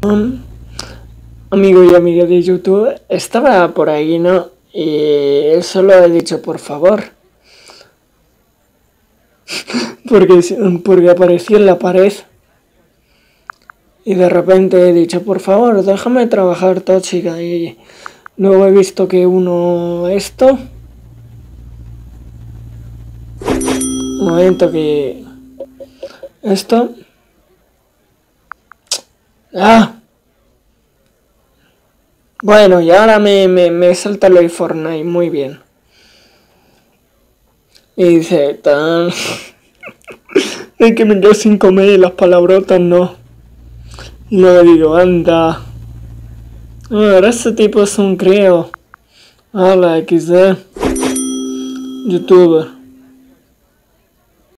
Amigo y amiga de YouTube, estaba por ahí, ¿no? Y solo he dicho por favor. Porque apareció en la pared. Y de repente he dicho, por favor, déjame trabajar, tóxica. Y luego he visto que esto. Un momento que... Esto... ¡Ah! Bueno, y ahora me salta lo de Fortnite, muy bien. Y dice, tan... Es que me quedo sin comer y las palabrotas no. Y luego digo, anda. Ahora ese tipo es un crío. Hola, XD. YouTuber.